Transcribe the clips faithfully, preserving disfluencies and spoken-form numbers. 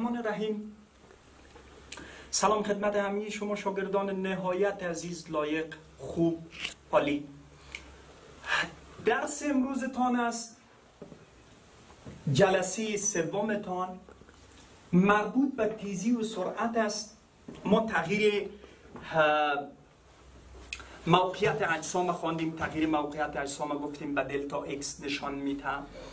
الرحمن الرحیم. سلام خدمت همه شما شاگردان نهایت عزیز، لایق، خوب، عالی. درس امروزتان است جلسه سومتان، مربوط به تیزی و سرعت است. ما تغییر موقعیت اجسام خواندیم، تغییر موقعیت اجسام گفتیم به دلتا اکس نشان میده.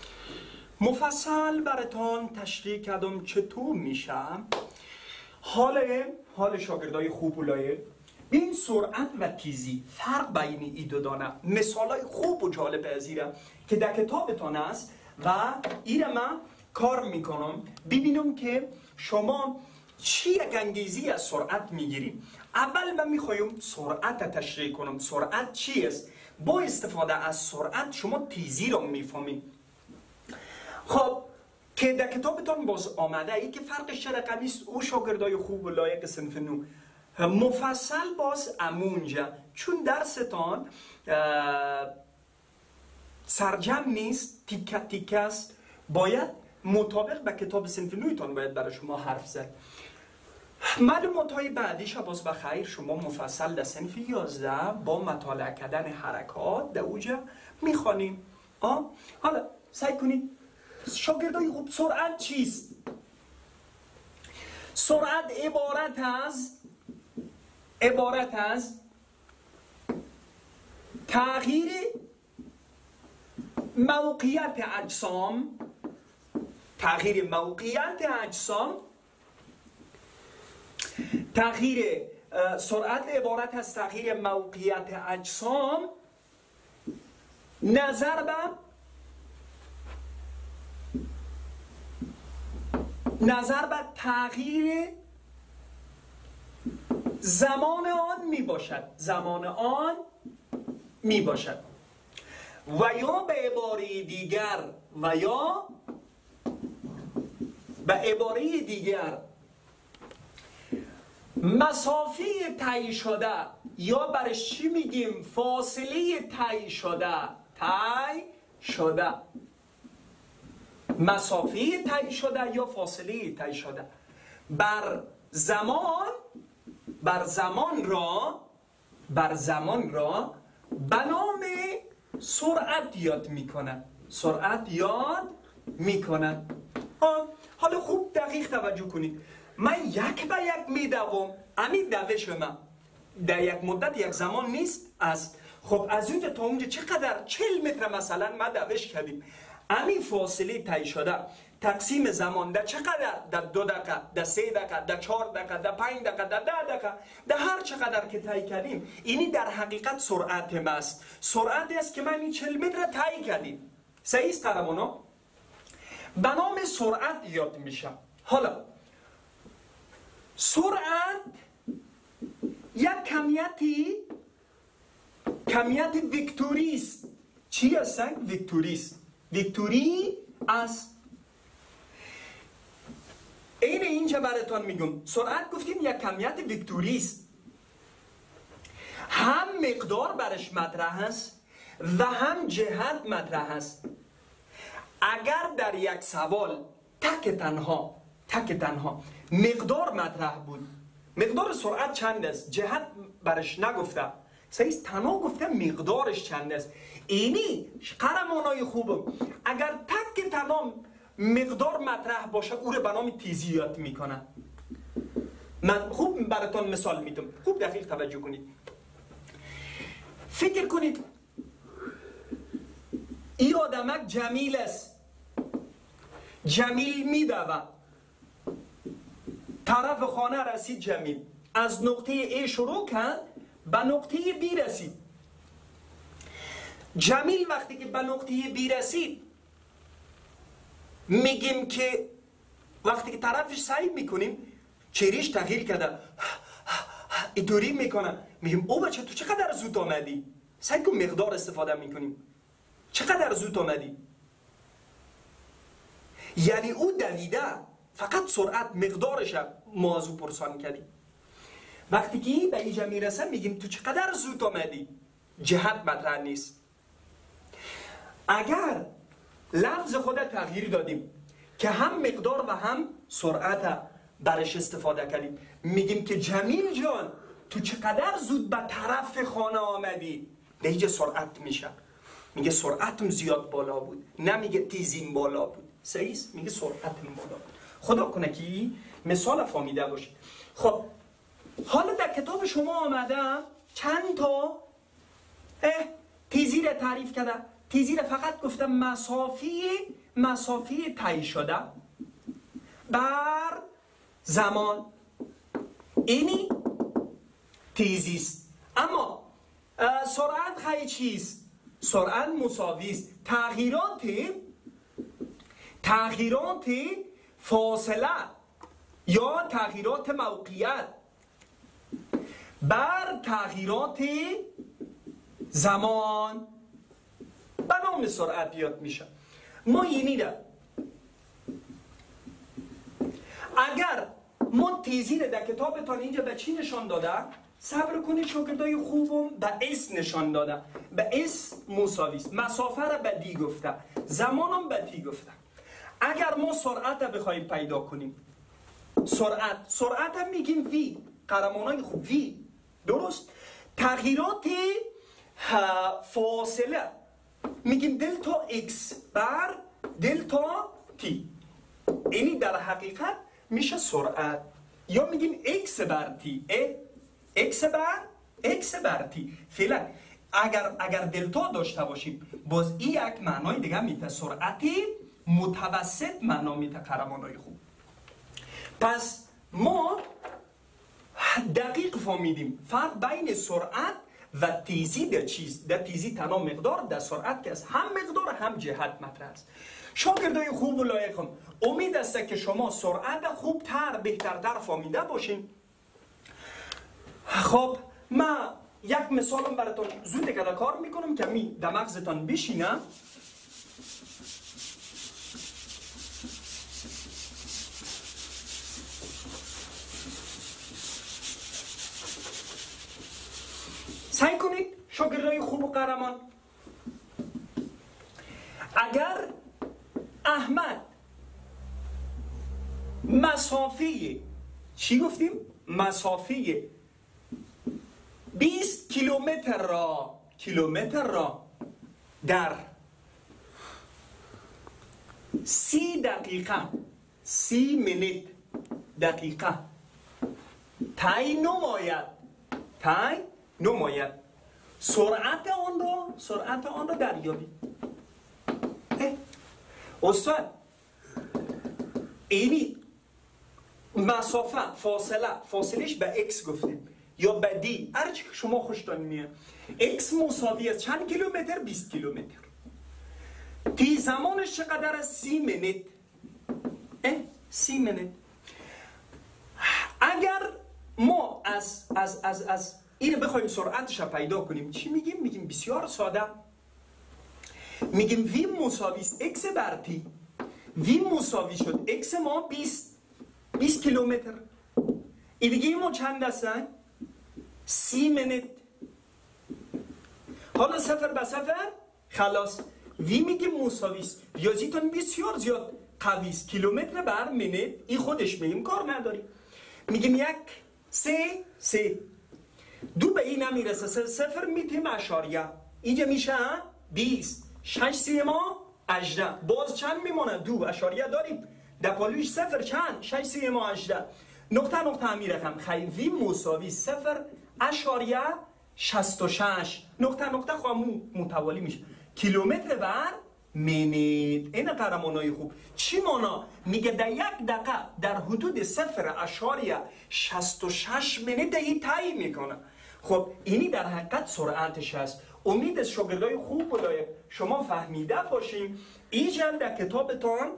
مفصل براتان تشریح کردم چطور میشه. حال حال شاگردای خوب و لایق، این سرعت و تیزی فرق بین این دو دانه مثالای خوب و جالب ازیره که در کتابتان است و ایره من کار میکنم ببینم که شما چی یک انگیزی از سرعت میگیریم. اول من میخوایم سرعت تشریح کنم. سرعت چی است؟ با استفاده از سرعت شما تیزی رو میفهمید. خب که در کتابتان باز آمده ای که فرقش چه رقمی است، او شاگردای خوب و لایق صنف نو مفصل باز امونجا، چون درستان سرجم نیست، تیکه تیکه است، باید مطابق به کتاب صنف نویتان باید برای شما حرف زد. معلومات های بعدیش باز بخیر شما مفصل در صنف یازده با مطالعه کردن حرکات در اوجا میخوانیم. حالا سعی کنید شاگردای خوب، سرعت چیست؟ سرعت عبارت از عبارت از تغییر موقعیت اجسام تغییر موقعیت اجسام تغییر سرعت عبارت از تغییر موقعیت اجسام نظر به نظر به تغییر زمان آن می باشد زمان آن می باشد و یا به عباره دیگر و یا به عباره دیگر مسافه طی شده، یا برش چی میگیم؟ فاصله طی شده طی شده مسافه طی شده یا فاصله طی شده بر زمان بر زمان را بر زمان را به نام سرعت یاد میکنن سرعت یاد میکنن. حالا خوب دقیق توجه کنید. من یک به یک میدوم، همین دوش من در یک مدت یک زمان نیست است. خب از اونجا تا اونجا چقدر؟ چهل متر مثلا ما دوش کردیم. همین فاصله طی شده تقسیم زمان در چقدر؟ در دو دقیقه، در سه دقیقه، در چهار دقیقه، در پنج دقیقه، در ده دقیقه، در هر چقدر که طی کردیم، اینی در حقیقت سرعت ما است. سرعت است که من این چهل متر طی کردیم. صحیح است قهرمانا؟ به نام سرعت یاد میشه. حالا سرعت یک کمیتی کمیت ویکتوری است. چی است؟ ویکتوری است. ویکتوری است. این اینجا براتون میگم سرعت گفتیم یک کمیت ویکتوری است. هم مقدار برش مطرح است و هم جهت مطرح است. اگر در یک سوال تک تنها تک تنها مقدار مطرح بود، مقدار سرعت چند است، جهت برش نگفته، صحیح تنها گفته مقدارش چند است. اینی قهرمانای خوبم اگر تک تنها مقدار مطرح باشه او رو به نام تیزی یاد میکنن. من خوب براتون مثال میدم، خوب دقیق توجه کنید. فکر کنید این آدمک جمیل است، جمیل میدوه، طرف خانه رسید جمیل، از نقطه A شروع کرد به نقطه B رسید. جمیل وقتی که به نقطه B رسید میگیم که وقتی که طرفش سعی میکنیم چهرهش تغییر کرده، اینطوری میکنه، میگیم او بچه تو چقدر زود آمدی؟ سعی کن مقدار استفاده میکنیم. چقدر زود آمدی؟ یعنی او دویده، فقط سرعت مقدارش ما از او پرسان کردیم. وقتی که به اینجا میرسه میگیم تو چقدر زود آمدی؟ جهت مطرح نیست. اگر لفظ خود تغییر دادیم که هم مقدار و هم سرعت برش استفاده کردیم. میگیم که جمیل جان تو چقدر زود به طرف خانه آمدی؟ دیگه سرعت میشه. میگه سرعتم زیاد بالا بود، نمیگه تیزیم بالا بود. صحیح است؟ میگه سرعتم بالا بود. خدا کنه که مثال فهمیده باشید. خب حالا در کتاب شما آمدم چند تا تیزی را تعریف کرده. تیزی را فقط گفتم مسافی مسافی طی شده بر زمان، اینی تیزی است. اما سرعت خیلی چیست؟ سرعت مساوی است تغییرات تغییرات فاصله یا تغییرات موقعیت بر تغییرات زمان به نام سرعت یاد میشه. ما اینی ده اگر ما تیزی رو در کتابتان اینجا به چی نشان داده؟ صبر کنید شاگردای خوبم به اس نشان داده. به اس مساوی است. مسافه رو به دی گفته، زمانم به تی گفته. اگر ما سرعت رو بخوایم پیدا کنیم، سرعت سرعت هم میگیم وی، قهرمانای خوب وی، درست؟ تغییرات فاصله میگیم دلتا ایکس بر دلتا تی. اینی در حقیقت میشه سرعت، یا میگیم ایکس بر تی، ایکس بر ایکس بر تی. فعلا اگر اگر دلتا داشته باشیم باز این یک معنای دیگه میته، سرعتی متوسط معنا میته قهرمانای خوب. پس ما دقیق فهمیدیم فرق بین سرعت و تیزی در چیست. در تیزی تنها مقدار، در سرعت که از هم مقدار هم جهت مطرح است. شاگردای خوب و لایقم، امید است که شما سرعت خوب تر بهتر در فهمیده باشین. خب من یک مثالم براتون زود که کار میکنم که می در مغزتان بشینه. سعی کنید شاگردای خوب و قهرمان، اگر احمد مسافه چی گفتیم؟ مسافه بیست کیلومتر را کیلومتر را در سی دقیقه سی منت دقیقه طی نماید طی نماید سرعت آن را سرعت آن را دریابید. استاد اینی مسافه فاصله فاصلش به x گفتیم یا به دی، هر چی که شما خوشتان میاد. x مساوی است چند کیلومتر؟ بیست کیلومتر. تی زمانش چقدر است؟ سی منت. اه سی منت. اگر ما از از از از این بخوایم سرعتش رو پیدا کنیم چی میگیم؟ میگیم بسیار ساده، میگیم وی مساوی است x بر تی. وی مساوی شد x ما بیست بیست کیلومتر. این دیگه ما چند هستن؟ سی منت. حالا صفر به صفر خلاص. وی میگیم مساوی است، ریاضیتون بسیار زیاد قوی است، کیلومتر بر منت. این خودش میگیم کار نداری، میگیم یک سه سه دو به این نمیرسه، صفر میتیم اشاریه، اینجا میشه بیست. شش سی ما هجده، باز چند میمونه؟ دو اشاریه داریم در پالوش صفر چند؟ شش سی ما هجده. نقطه نقطه همی رقم خیلی مساوی صفر اشاریه شست و شش. نقطه نقطه خواهم متوالی میشه کیلومتر بر منت. این قهرمانای خوب چی مانا؟ میگه در یک دقیقه در حدود صفر اشاریه شست و شش منت ای طی میکنه. خب اینی در حقیقت سرعتش هست. امید از شاگردای خوب و لایق شما فهمیده باشیم. اینجا در کتابتان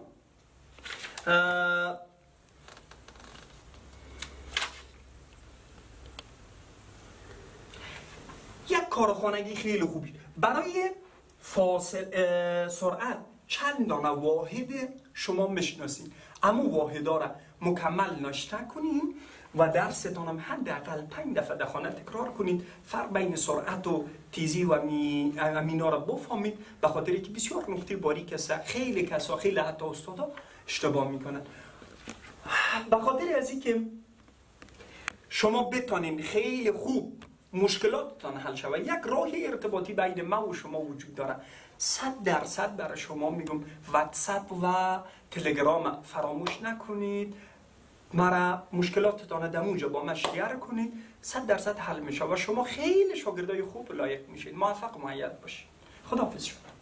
یک کارخانگی خیلی خوبی برای فاصل سرعت چند دانه واحد شما میشناسید، اما واحدا را مکمل نشته کنین و درستان هم حداقل پنج دفعه در خانه تکرار کنید. فرق بین سرعت و تیزی و می امینا را بفهمید، به خاطر که بسیار نکته باریک است. خیلی کسا خیلی حتی استادا اشتباه میکنن. به خاطر از اینکه شما بتانین خیلی خوب مشکلاتتان حل شود، یک راه ارتباطی بین ما و شما وجود داره. صد درصد برای شما میگم واتساپ و تلگرام فراموش نکنید، مرا مشکلاتتان دموجا با من شیر کنید، صد درصد حل میشه و شما خیلی شاگردای خوب لایق میشید. موفق و مؤید باشید. خداحافظ شما.